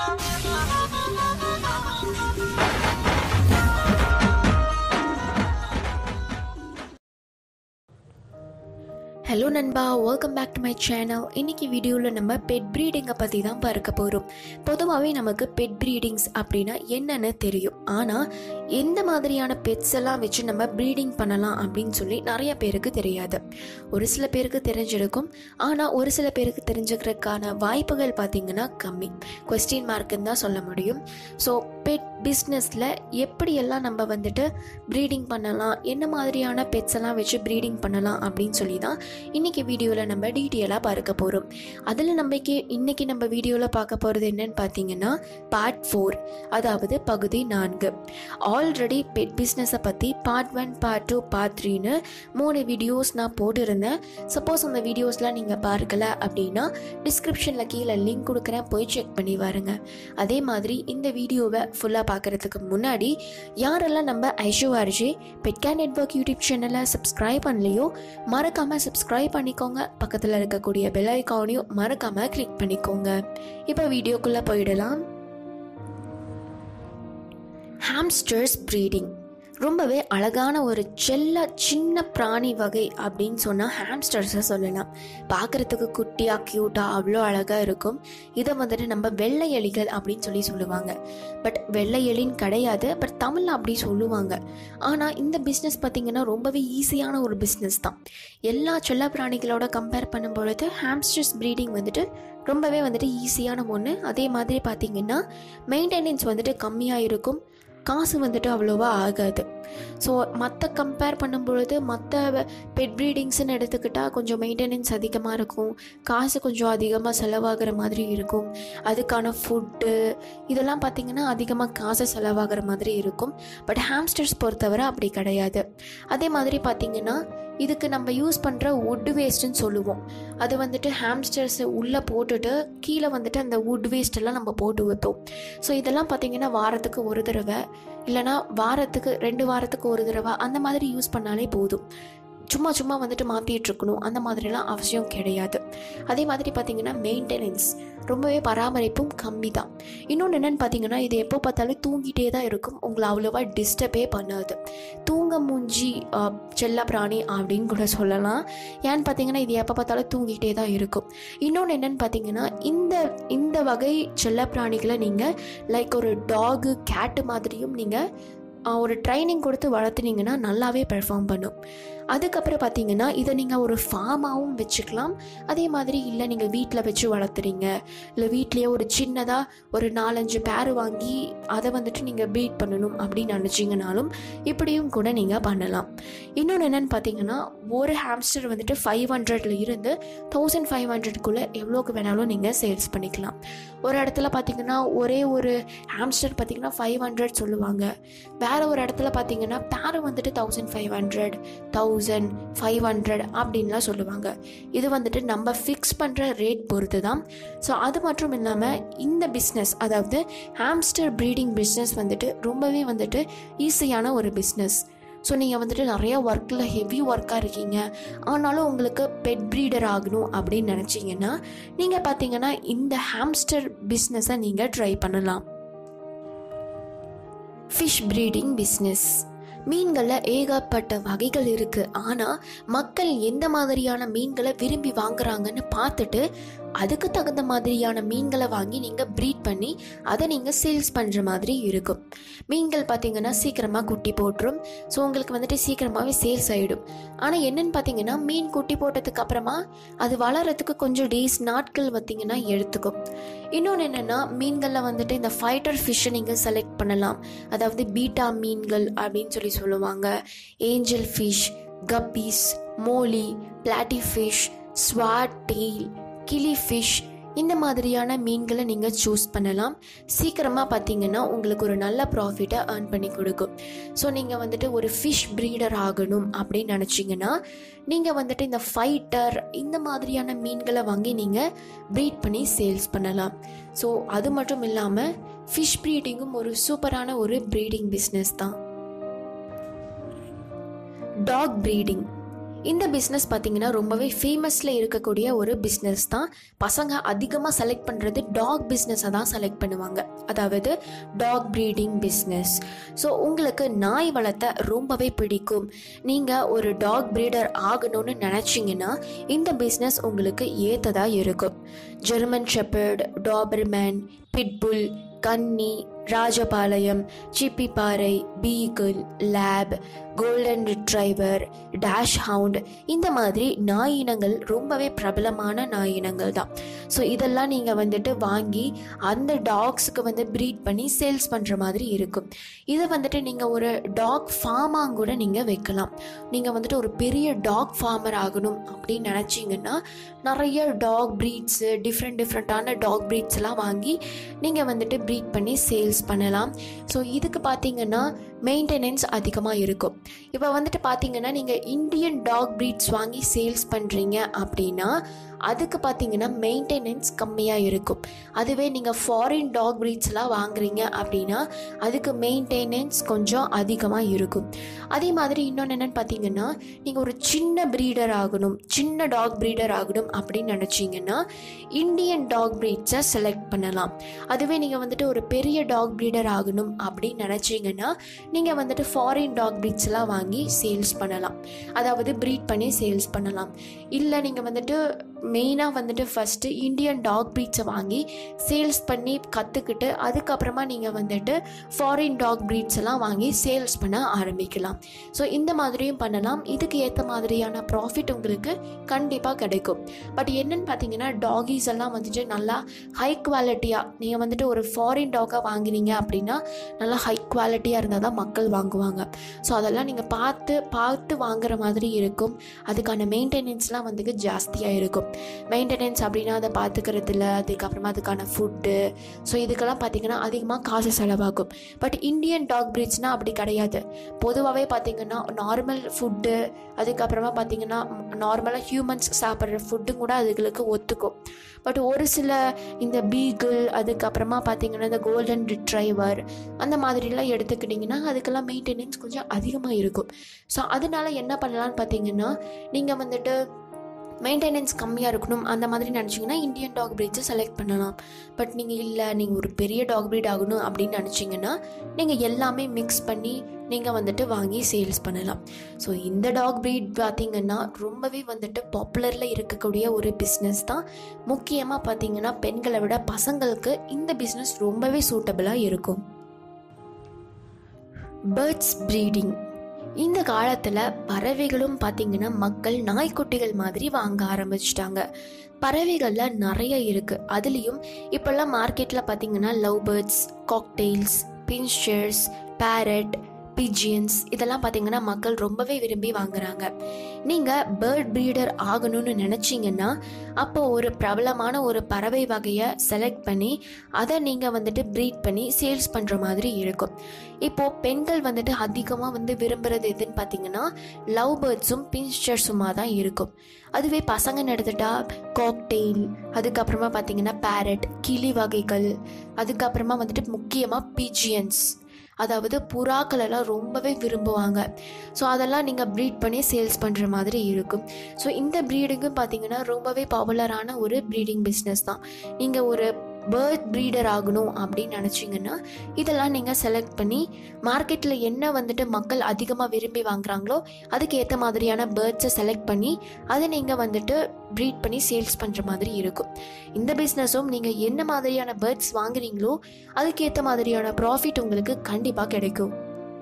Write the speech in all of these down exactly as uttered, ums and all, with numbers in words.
Hello நண்பா, welcome back to my channel. இன்றைக்கி வீடியோவில் நம்ம பெட் ப்ரீடிங்கை பற்றி தான் பார்க்க போகிறோம். பொதுவாகவே நமக்கு பெட் ப்ரீடிங்ஸ் அப்படின்னா என்னென்னு தெரியும். ஆனால் எந்த மாதிரியான பெட்ஸ் எல்லாம் வச்சு நம்ம ப்ரீடிங் பண்ணலாம் அப்படின்னு சொல்லி நிறைய பேருக்கு தெரியாது. ஒரு சில பேருக்கு தெரிஞ்சிருக்கும், ஆனால் ஒரு சில பேருக்கு தெரிஞ்சுக்கிறதுக்கான வாய்ப்புகள் பார்த்திங்கன்னா கம்மி, கொஸ்டின் மார்க்குன்னு தான் சொல்ல முடியும். ஸோ பெட் பிஸ்னஸில் எப்படியெல்லாம் நம்ம வந்துட்டு ப்ரீடிங் பண்ணலாம், என்ன மாதிரியான பெட்ஸ் எல்லாம் வச்சு ப்ரீடிங் பண்ணலாம் அப்படின்னு சொல்லி தான் இன்றைக்கி வீடியோவில் நம்ம டீட்டெயிலாக பார்க்க போகிறோம். அதில் நம்மக்கே இன்றைக்கி நம்ம வீடியோவில் பார்க்க போகிறது என்னன்னு பார்த்தீங்கன்னா பார்ட் ஃபோர், அதாவது பகுதி நான்கு. ஆல்ரெடி பெட் பிஸ்னஸை பற்றி part one, part two, part த்ரீன்னு மூணு வீடியோஸ் நான் போட்டிருந்தேன். சப்போஸ் அந்த வீடியோஸ்லாம் நீங்கள் பார்க்கல அப்படின்னா டிஸ்கிரிப்ஷனில் கீழே லிங்க் கொடுக்குறேன், போய் செக் பண்ணி வாருங்க. அதே மாதிரி இந்த வீடியோவை ஃபுல்லாக பார்க்குறதுக்கு முன்னாடி யாரெல்லாம் நம்ம ஐஷோ RJ pet care network YouTube சேனலை சப்ஸ்கிரைப் பண்ணலையோ மறக்காமல் சப்ஸ்கிரைப் பண்ணிக்கோங்க. பக்கத்தில் இருக்கக்கூடிய பெல் ஐகானையும் மறக்காம கிளிக் பண்ணிக்கோங்க. இப்போ வீடியோக்குள்ள போயிடலாம். ஹாம்ஸ்டர்ஸ் ப்ரீடிங் ரொம்பவே அழகான ஒரு செல்ல சின்ன பிராணி வகை அப்படின்னு சொன்னால் ஹாம்ஸ்டர்ஸை சொல்லலாம். பார்க்குறதுக்கு குட்டியாக க்யூட்டாக அவ்வளோ அழகாக இருக்கும். இதை வந்துட்டு நம்ம வெள்ளை எலிகள் அப்படின்னு சொல்லி சொல்லுவாங்க. பட் வெள்ளை எலின்னு கிடையாது, பட் தமிழில் அப்படி சொல்லுவாங்க. ஆனால் இந்த பிஸ்னஸ் பார்த்திங்கன்னா ரொம்பவே ஈஸியான ஒரு பிஸ்னஸ் தான். எல்லா செல்ல பிராணிகளோட கம்பேர் பண்ணும் பொழுது ஹாம்ஸ்டர்ஸ் ப்ரீடிங் வந்துட்டு ரொம்பவே வந்துட்டு ஈஸியான ஒன்று. அதே மாதிரி பார்த்திங்கன்னா மெயின்டெனன்ஸ் வந்துட்டு கம்மியாக இருக்கும், காசு வந்துட்டு அவ்வளோவா ஆகாது. ஸோ மற்ற கம்பேர் பண்ணும்பொழுது மற்ற பெட் ப்ரீடிங்ஸ்ன்னு எடுத்துக்கிட்டால் கொஞ்சம் மெயின்டெனன்ஸ் அதிகமாக இருக்கும், காசு கொஞ்சம் அதிகமாக செலவாகிற மாதிரி இருக்கும். அதுக்கான ஃபுட்டு இதெல்லாம் பார்த்திங்கன்னா அதிகமாக காசு செலவாகிற மாதிரி இருக்கும். பட் ஹாம்ஸ்டர்ஸ் பொறுத்தவரை அப்படி கிடையாது. அதே மாதிரி பார்த்திங்கன்னா இதுக்கு நம்ம யூஸ் பண்ணுற வுட் வேஸ்ட்டுன்னு சொல்லுவோம். அது வந்துட்டு ஹாம்ஸ்டர்ஸை உள்ளே போட்டுட்டு கீழே வந்துட்டு அந்த வுட் வேஸ்ட்டெல்லாம் நம்ம போட்டு வைப்போம். ஸோ இதெல்லாம் பார்த்திங்கன்னா வாரத்துக்கு ஒரு தடவை இல்லைனா வாரத்துக்கு ரெண்டு வாரத்துக்கு ஒரு தடவை அந்த மாதிரி யூஸ் பண்ணாலே போதும். சும்மா சும்மா வந்துட்டு மாற்றிட்டுருக்கணும் அந்த மாதிரிலாம் அவசியம் கிடையாது. அதே மாதிரி பார்த்திங்கன்னா மெயின்டெனன்ஸ் ரொம்பவே பராமரிப்பும் கம்மி தான். இன்னொன்று என்னென்னு பார்த்தீங்கன்னா இது எப்போ பார்த்தாலும் தூங்கிட்டே தான் இருக்கும், உங்களை அவ்வளோவா டிஸ்டர்பே பண்ணாது. தூங்க மூஞ்சி செல்ல பிராணி அப்படின்னு கூட சொல்லலாம். ஏன்னு பார்த்தீங்கன்னா இது எப்போ பார்த்தாலும் தூங்கிட்டே தான் இருக்கும். இன்னொன்று என்னென்னு பார்த்தீங்கன்னா இந்த இந்த வகை செல்ல பிராணிகளை நீங்கள் லைக் ஒரு டாகு கேட்டு மாதிரியும் நீங்கள் ஒரு ட்ரைனிங் கொடுத்து வளர்த்துனீங்கன்னா நல்லாவே பெர்ஃபார்ம் பண்ணும். அதுக்கப்புறம் பார்த்தீங்கன்னா இதை நீங்கள் ஒரு ஃபார்மாகவும் வச்சுக்கலாம். அதே மாதிரி இல்லை நீங்கள் வீட்டில் வச்சு வளர்த்துறீங்க, இல்லை வீட்லேயே ஒரு சின்னதாக ஒரு நாலஞ்சு பேர் வாங்கி அதை வந்துட்டு நீங்கள் ப்ரீட் பண்ணணும் அப்படின்னு நினச்சிங்கனாலும் இப்படியும் கூட நீங்கள் பண்ணலாம். இன்னொன்று என்னென்னு பார்த்தீங்கன்னா ஒரு ஹாம்ஸ்டர் வந்துட்டு ஃபைவ் ஹண்ட்ரட்ல இருந்து தௌசண்ட் ஃபைவ் ஹண்ட்ரட்குள்ளே எவ்வளோக்கு வேணாலும் நீங்கள் சேல்ஸ் பண்ணிக்கலாம். ஒரு இடத்துல பார்த்தீங்கன்னா ஒரே ஒரு ஹாம்ஸ்டர் பார்த்தீங்கன்னா ஃபைவ் ஹண்ட்ரட் சொல்லுவாங்க, வேறு ஒரு இடத்துல பார்த்தீங்கன்னா பேர் வந்துட்டு thousand five hundred thousand five hundred அப்படின்லாம் சொல்லுவாங்க. இது வந்துட்டு நம்ம ஃபிக்ஸ் பண்ணுற ரேட் பொறுத்து தான். ஸோ அது மட்டும் இல்லாமல் இந்த பிஸ்னஸ் அதாவது ஹாம்ஸ்டர் ப்ரீடிங் பிஸ்னஸ் வந்துட்டு ரொம்பவே வந்துட்டு ஈஸியான ஒரு பிஸ்னஸ். ஸோ நீங்கள் வந்துட்டு நிறையா ஒர்க்கில் ஹெவி ஒர்க்காக இருக்கீங்க, ஆனாலும் உங்களுக்கு பெட் ப்ரீடர் ஆகணும் அப்படின்னு நினச்சிங்கன்னா நீங்கள் பார்த்தீங்கன்னா இந்த ஹாம்ஸ்டர் பிஸ்னஸை நீங்கள் ட்ரை பண்ணலாம். Fish breeding business. மீன்களில் ஏகப்பட்ட வகைகள் இருக்குது. ஆனால் மக்கள் எந்த மாதிரியான மீன்களை விரும்பி வாங்குறாங்கன்னு பார்த்துட்டு அதுக்கு தகுந்த மாதிரியான மீன்களை வாங்கி நீங்கள் ப்ரீட் பண்ணி அதை நீங்கள் சேல்ஸ் பண்ணுற மாதிரி இருக்கும். மீன்கள் பார்த்திங்கன்னா சீக்கிரமாக குட்டி போட்டுரும். ஸோ உங்களுக்கு வந்துட்டு சீக்கிரமாகவே சேல்ஸ் ஆகிடும். ஆனால் என்னென்னு பார்த்தீங்கன்னா மீன் குட்டி போட்டதுக்கு அப்புறமா அது வளர்கிறதுக்கு கொஞ்சம் டேஸ் நாட்கள் பார்த்திங்கன்னா எடுத்துக்கும். இன்னொன்று என்னென்னா மீன்களில் வந்துட்டு இந்த ஃபைட்டர் ஃபிஷ்ஷை நீங்கள் செலக்ட் பண்ணலாம். அதாவது பீட்டா மீன்கள் அப்படின்னு சொல்லி சொல்லுவாங்க. Angel fish, guppies, molly, platy fish, swordtail, கிளி ஃபிஷ் இந்த மாதிரியான மீன்களை நீங்கள் சூஸ் பண்ணலாம். சீக்கிரமாக பார்த்தீங்கன்னா உங்களுக்கு ஒரு நல்ல ப்ராஃபிட்டை ஏர்ன் பண்ணி கொடுக்கும். ஸோ நீங்கள் வந்துட்டு ஒரு ஃபிஷ் ப்ரீடர் ஆகணும் அப்படின்னு நினச்சிங்கன்னா நீங்கள் வந்துட்டு இந்த ஃபைட்டர் இந்த மாதிரியான மீன்களை வாங்கி நீங்கள் ப்ரீட் பண்ணி சேல்ஸ் பண்ணலாம். ஸோ அது மட்டும் இல்லாமல் ஃபிஷ் ப்ரீடிங்கும் ஒரு சூப்பரான ஒரு ப்ரீடிங் பிஸ்னஸ் தான். டாக் ப்ரீடிங் இந்த பிஸ்னஸ் பார்த்திங்கன்னா ரொம்பவே ஃபேமஸில் இருக்கக்கூடிய ஒரு பிஸ்னஸ் தான். பசங்க அதிகமாக செலக்ட் பண்ணுறது டாக் பிஸ்னஸை தான் செலக்ட் பண்ணுவாங்க, அதாவது டாக் ப்ரீடிங் பிஸ்னஸ். ஸோ உங்களுக்கு நாய் வளர்த்த ரொம்பவே பிடிக்கும், நீங்கள் ஒரு டாக் ப்ரீடர் ஆகணும்னு நினச்சிங்கன்னா இந்த பிஸ்னஸ் உங்களுக்கு ஏற்றதாக இருக்கும். German shepherd, doberman, pitbull, Kanni, Rajapalayam, Chippiparai, beagle, lab, golden retriever, dachshund, இந்த மாதிரி நாய் இனங்கள் ரொம்பவே பிரபலமான நாய் இனங்கள் தான். ஸோ இதெல்லாம் நீங்கள் வந்துட்டு வாங்கி அந்த டாக்ஸுக்கு வந்து ப்ரீட் பண்ணி சேல்ஸ் பண்ணுற மாதிரி இருக்கும். இதை வந்துட்டு நீங்கள் ஒரு டாக் ஃபார்மாக கூட நீங்கள் வைக்கலாம். நீங்கள் வந்துட்டு ஒரு பெரிய டாக் ஃபார்மர் ஆகணும் அப்படின்னு நினச்சிங்கன்னா நிறைய டாக் ப்ரீட்ஸு, டிஃப்ரெண்ட் டிஃப்ரெண்ட்டான டாக் ப்ரீட்ஸ் எல்லாம் வாங்கி நீங்கள் வந்துட்டு ப்ரீட் பண்ணி சேல்ஸ் பண்ணலாம். ஸோ இதுக்கு பார்த்தீங்கன்னா மெயின்டெனன்ஸ் அதிகமாக இருக்கும். இப்போ வந்துட்டு பார்த்தீங்கன்னா நீங்கள் இந்தியன் டாக் ப்ரீட்ஸ் வாங்கி சேல்ஸ் பண்ணுறீங்க அப்படின்னா அதுக்கு பார்த்தீங்கன்னா மெயின்டெனன்ஸ் கம்மியாக இருக்கும். அதுவே நீங்கள் ஃபாரின் டாக் ப்ரீட்ஸ்லாம் வாங்குறீங்க அப்படின்னா அதுக்கு மெயின்டெனன்ஸ் கொஞ்சம் அதிகமாக இருக்கும். அதே மாதிரி இன்னொன்று என்னென்னு பார்த்தீங்கன்னா நீங்கள் ஒரு சின்ன ப்ரீடர் ஆகணும், சின்ன டாக் ப்ரீடர் ஆகணும் அப்படின்னு நினச்சிங்கன்னா இந்தியன் டாக் ப்ரீட்ஸை செலக்ட் பண்ணலாம். அதுவே நீங்கள் வந்துட்டு ஒரு பெரிய டாக் ப்ரீடர் ஆகணும் அப்படின்னு நினச்சிங்கன்னா நீங்கள் வந்துட்டு ஃபாரின் டாக் ப்ரீட்ஸ்லாம் வாங்கி சேல்ஸ் பண்ணலாம், அதாவது ப்ரீட் பண்ணி சேல்ஸ் பண்ணலாம். இல்லை நீங்கள் வந்துட்டு மெயினாக வந்துட்டு ஃபஸ்ட்டு இந்தியன் டாக் ப்ரீட்ஸை வாங்கி சேல்ஸ் பண்ணி கற்றுக்கிட்டு அதுக்கப்புறமா நீங்கள் வந்துட்டு ஃபாரின் டாக் ப்ரீட்ஸ் எல்லாம் வாங்கி சேல்ஸ் பண்ண ஆரம்பிக்கலாம். ஸோ இந்த மாதிரியும் பண்ணலாம். இதுக்கு ஏற்ற மாதிரியான ப்ராஃபிட் உங்களுக்கு கண்டிப்பாக கிடைக்கும். பட் என்னென்னு பார்த்தீங்கன்னா டாகிஸ் எல்லாம் வந்துட்டு நல்லா ஹை குவாலிட்டியாக, நீங்கள் வந்துட்டு ஒரு ஃபாரின் டாக்காக வாங்கினீங்க அப்படின்னா நல்லா ஹை குவாலிட்டியாக இருந்தால் தான் மக்கள் வாங்குவாங்க. ஸோ அதெல்லாம் நீங்கள் பார்த்து பார்த்து வாங்குற மாதிரி இருக்கும். அதுக்கான மெயின்டெனன்ஸ்லாம் வந்துட்டு ஜாஸ்தியாக இருக்கும். மெயின்டெனன்ஸ் அப்படின்னா அதை பார்த்துக்கிறதுல, அதுக்கப்புறமா அதுக்கான ஃபுட்டு, ஸோ இதுக்கெல்லாம் பார்த்திங்கன்னா அதிகமாக காசு செலவாகும். பட் இந்தியன் டாக் ப்ரீட்ஸ்னால் அப்படி கிடையாது. பொதுவாகவே பார்த்திங்கன்னா நார்மல் ஃபுட்டு, அதுக்கப்புறமா பார்த்திங்கன்னா நார்மலாக ஹியூமன்ஸ் சாப்பிட்ற ஃபுட்டும் கூட அதுகளுக்கு ஒத்துக்கும். பட் ஒரு சில இந்த பீகிள், அதுக்கப்புறமா பார்த்திங்கன்னா இந்த கோல்டன் ரிட்ரைவர் அந்த மாதிரிலாம் எடுத்துக்கிட்டிங்கன்னா அதுக்கெல்லாம் மெயின்டெனன்ஸ் கொஞ்சம் அதிகமாக இருக்கும். ஸோ அதனால என்ன பண்ணலான்னு பார்த்திங்கன்னா நீங்கள் வந்துட்டு மெயின்டெனன்ஸ் கம்மியாக இருக்கணும் அந்த மாதிரி நினச்சிங்கன்னா இந்தியன் டாக் ப்ரீட்ஸை செலக்ட் பண்ணலாம். பட் நீங்கள் இல்லை, நீங்கள் ஒரு பெரிய டாக் ப்ரீட் ஆகணும் அப்படின்னு நினச்சிங்கன்னா நீங்கள் எல்லாமே மிக்ஸ் பண்ணி நீங்கள் வந்துட்டு வாங்கி சேல்ஸ் பண்ணலாம். ஸோ இந்த டாக் ப்ரீட் பார்த்திங்கன்னா ரொம்பவே வந்துட்டு பாப்புலரில் இருக்கக்கூடிய ஒரு பிஸ்னஸ் தான். முக்கியமாக பார்த்திங்கன்னா பெண்களை விட பசங்களுக்கு இந்த பிஸ்னஸ் ரொம்பவே சூட்டபிளாக இருக்கும். Birds breeding. இந்த காலத்தில் பறவைகளும் பார்த்திங்கன்னா மக்கள் நாய்க்குட்டிகள் மாதிரி வாங்க ஆரம்பிச்சிட்டாங்க. பறவைகளில் நிறைய இருக்குது. அதுலேயும் இப்போல்லாம் மார்க்கெட்டில் பார்த்திங்கன்னா love birds, cockatiels, finches, parrot, pigeons இதெல்லாம் பார்த்திங்கன்னா மக்கள் ரொம்பவே விரும்பி வாங்குறாங்க. நீங்கள் பேர்ட் ப்ரீடர் ஆகணும்னு நினச்சிங்கன்னா அப்போ ஒரு பிரபலமான ஒரு பறவை வகையை செலக்ட் பண்ணி அதை நீங்கள் வந்துட்டு ப்ரீட் பண்ணி சேல்ஸ் பண்ணுற மாதிரி இருக்கும். இப்போது பெண்கள் வந்துட்டு அதிகமாக வந்து விரும்புகிறது எதுன்னு பார்த்திங்கன்னா லவ் பேர்ட்ஸும் பின்ச்சர்ஸுமாக தான் இருக்கும். அதுவே பசங்கன்னு எடுத்துட்டா காக்டெயில், அதுக்கப்புறமா பார்த்திங்கன்னா பேரட், கிளி வகைகள், அதுக்கப்புறமா வந்துட்டு முக்கியமாக பிஜியன்ஸ், அதாவது புறாக்கள் எல்லாம் ரொம்பவே விரும்புவாங்க. ஸோ அதெல்லாம் நீங்கள் ப்ரீட் பண்ணி சேல்ஸ் பண்ணுற மாதிரி இருக்கும். ஸோ இந்த ப்ரீடிங்கும் பார்த்திங்கன்னா ரொம்பவே பாப்புலரான ஒரு ப்ரீடிங் பிஸ்னஸ் தான். நீங்கள் ஒரு பேர்ட் ப்ரீடர் ஆகணும் அப்படின்னு நினச்சிங்கன்னா இதெல்லாம் நீங்கள் செலக்ட் பண்ணி மார்க்கெட்டில் என்ன வந்துட்டு மக்கள் அதிகமாக விரும்பி வாங்குறாங்களோ அதுக்கு ஏற்ற மாதிரியான பேர்ட்ஸை செலக்ட் பண்ணி அதை நீங்கள் வந்துட்டு ப்ரீட் பண்ணி சேல்ஸ் பண்ணுற மாதிரி இருக்கும். இந்த பிஸ்னஸும் நீங்கள் என்ன மாதிரியான பேர்ட்ஸ் வாங்குறீங்களோ அதுக்கேற்ற மாதிரியான ப்ராஃபிட் உங்களுக்கு கண்டிப்பாக கிடைக்கும்.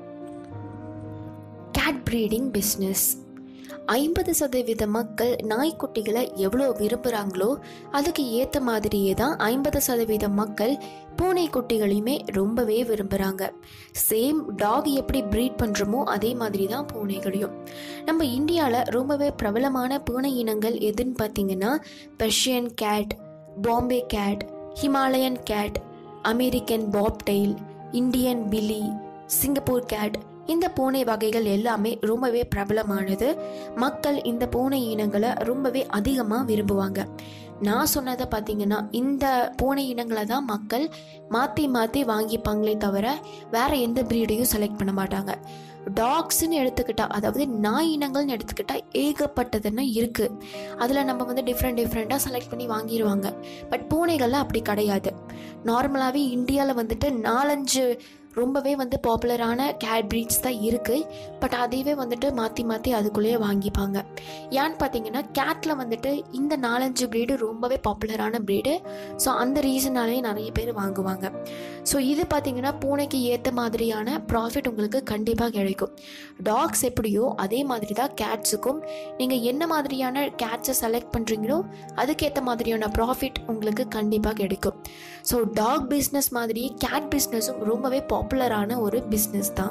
Cat breeding business. ஐம்பது சதவீத மக்கள் நாய்க்குட்டிகளை எவ்வளோ விரும்புகிறாங்களோ அதுக்கு ஏற்ற மாதிரியே தான் ஐம்பது சதவீத மக்கள் பூனைக்குட்டிகளையுமே ரொம்பவே விரும்புகிறாங்க. சேம் டாக் எப்படி ப்ரீட் பண்ணுறோமோ அதே மாதிரி தான் பூனைகளையும். நம்ம இந்தியாவில் ரொம்பவே பிரபலமான பூனை இனங்கள் எதுன்னு பார்த்திங்கன்னா Persian cat, Bombay cat, Himalayan cat, American bobtail, Indian பிலி, சிங்கப்பூர் கேட், இந்த பூனை வகைகள் எல்லாமே ரொம்பவே பிரபலமானது. மக்கள் இந்த பூனை இனங்களை ரொம்பவே அதிகமாக விரும்புவாங்க. நான் சொன்னதை பார்த்திங்கன்னா இந்த பூனை இனங்களை தான் மக்கள் மாற்றி மாற்றி வாங்கிப்பாங்களே தவிர வேறு எந்த ப்ரீடையும் செலக்ட் பண்ண மாட்டாங்க. டாக்ஸ்ன்னு எடுத்துக்கிட்டால், அதாவது நாய் இனங்கள்னு எடுத்துக்கிட்டால் ஏகப்பட்டதுன்னு இருக்குது. அதில் நம்ம வந்து டிஃப்ரெண்ட் டிஃப்ரெண்ட்டாக செலக்ட் பண்ணி வாங்கிடுவாங்க. பட் பூனைகள்லாம் அப்படி கிடையாது. நார்மலாகவே இந்தியாவில் வந்துட்டு நாலஞ்சு ரொம்பவே வந்து பாப்புலரான கேட் ப்ரீட்ஸ் தான் இருக்குது. பட் அதையவே வந்துட்டு மாற்றி மாற்றி அதுக்குள்ளேயே வாங்கிப்பாங்க. ஏன்னு பார்த்தீங்கன்னா கேட்டில் வந்துட்டு இந்த நாலஞ்சு ப்ரீடு ரொம்பவே பாப்புலரான ப்ரீடு. ஸோ அந்த ரீசனாலே நிறைய பேர் வாங்குவாங்க. ஸோ இது பார்த்திங்கன்னா பூனைக்கு ஏற்ற மாதிரியான ப்ராஃபிட் உங்களுக்கு கண்டிப்பாக கிடைக்கும். டாக்ஸ் எப்படியோ அதே மாதிரி தான் கேட்ஸுக்கும். நீங்கள் என்ன மாதிரியான கேட்ஸை செலக்ட் பண்ணுறீங்களோ அதுக்கேற்ற மாதிரியான ப்ராஃபிட் உங்களுக்கு கண்டிப்பாக கிடைக்கும். ஸோ டாக் பிஸ்னஸ் மாதிரியே கேட் பிஸ்னஸும் ரொம்பவே பாப்புலரான ஒரு பிஸ்னஸ் தான்.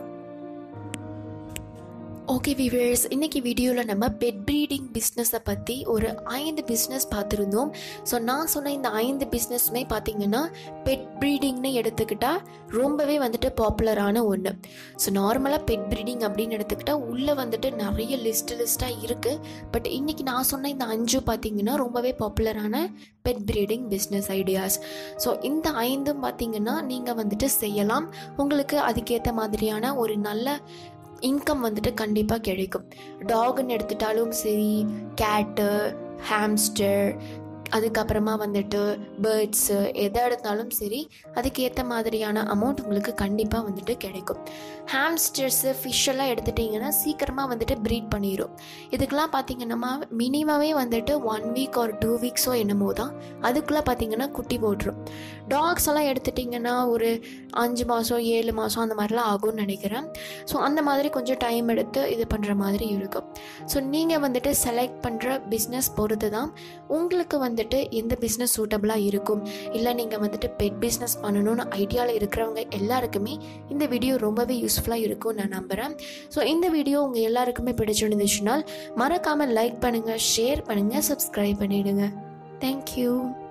ஓகே வியூவர்ஸ், இன்றைக்கி வீடியோவில் நம்ம பெட் ப்ரீடிங் பிஸ்னஸை பற்றி ஒரு ஐந்து பிஸ்னஸ் பார்த்துருந்தோம். ஸோ நான் சொன்ன இந்த ஐந்து பிஸ்னஸுமே பார்த்திங்கன்னா பெட் ப்ரீடிங்னு எடுத்துக்கிட்டால் ரொம்பவே வந்துட்டு பாப்புலரான ஒன்று. ஸோ நார்மலாக பெட் ப்ரீடிங் அப்படின்னு எடுத்துக்கிட்டால் உள்ளே வந்துட்டு நிறைய லிஸ்ட் லிஸ்ட்டாக இருக்குது. பட் இன்றைக்கி நான் சொன்ன இந்த அஞ்சு பார்த்திங்கன்னா ரொம்பவே பாப்புலரான pet breeding business ideas. So இந்த ஐந்தும் பார்த்திங்கன்னா நீங்கள் வந்துட்டு செய்யலாம். உங்களுக்கு அதுக்கேற்ற மாதிரியான ஒரு நல்ல இன்கம் வந்துட்டு கண்டிப்பாக கிடைக்கும். டாக்னு எடுத்துட்டாலும் சரி, கேட்டு, ஹாம்ஸ்டர், அதுக்கப்புறமா வந்துட்டு பேர்ட்ஸு, எதை எடுத்தாலும் சரி அதுக்கேற்ற மாதிரியான அமௌண்ட் உங்களுக்கு கண்டிப்பாக வந்துட்டு கிடைக்கும். ஹாம்ஸ்டர்ஸு, ஃபிஷ்ஷெல்லாம் எடுத்துட்டிங்கன்னா சீக்கிரமாக வந்துட்டு ப்ரீட் பண்ணிடும். இதுக்கெலாம் பார்த்திங்கன்னா மினிமமே வந்துட்டு ஒன் வீக் ஒரு டூ வீக்ஸோ என்னமோ தான் அதுக்குள்ளே பார்த்திங்கன்னா குட்டி போட்டுரும். டாக்ஸ் எல்லாம் எடுத்துட்டிங்கன்னா ஒரு அஞ்சு மாதம் ஏழு மாதம் அந்த மாதிரிலாம் ஆகும்னு நினைக்கிறேன். ஸோ அந்த மாதிரி கொஞ்சம் டைம் எடுத்து இது பண்ணுற மாதிரி இருக்கும். ஸோ நீங்கள் வந்துட்டு செலக்ட் பண்ணுற பிஸ்னஸ் பொறுத்து தான் உங்களுக்கு வந்து வந்துட்டு எந்த பிஸ்னஸ் சூட்டபிளாக இருக்கும். இல்லை நீங்கள் வந்துட்டு பெட் பிஸ்னஸ் பண்ணணும்னு ஐடியாவில் இருக்கிறவங்க எல்லாருக்குமே இந்த வீடியோ ரொம்பவே யூஸ்ஃபுல்லாக இருக்கும்னு நான் நம்புகிறேன். ஸோ இந்த வீடியோ உங்கள் எல்லாருக்குமே பிடிச்சிருந்துச்சுனால் மறக்காமல் லைக் பண்ணுங்கள், ஷேர் பண்ணுங்கள், சப்ஸ்கிரைப் பண்ணிவிடுங்க. தேங்க்யூ.